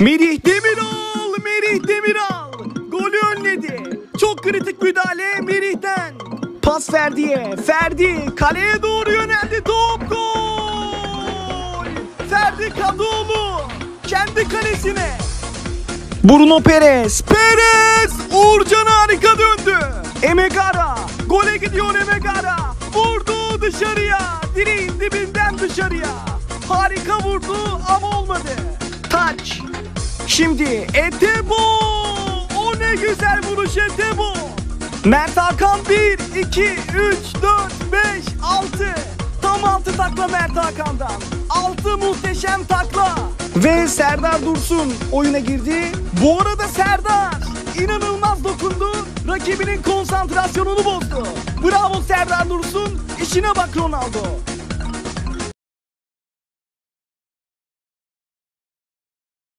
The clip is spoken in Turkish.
Merih Demiral, Merih Demiral golü önledi. Çok kritik müdahale Merih'ten. Pas Ferdi'ye, Ferdi kaleye doğru yöneldi, top gol. Ferdi Kadıoğlu kendi kalesine. Bruno Perez, Uğurcan harika döndü. Emegara, gole gidiyor Emegara. Vurdu dışarıya, direğin dibinden dışarıya. Harika vurdu ama olmadı. Taç. Şimdi Etebo. O ne güzel vuruş Etebo. Mert Hakan 1, 2, 3, 4, 5, 6. Tam 6 takla Mert Hakan'dan. 6 muhteşem takla. Ve Serdar Dursun oyuna girdi. Bu arada Serdar inanılmaz dokundu. Rakibinin konsantrasyonunu bozdu. Bravo Serdar Dursun. İşine bak Ronaldo.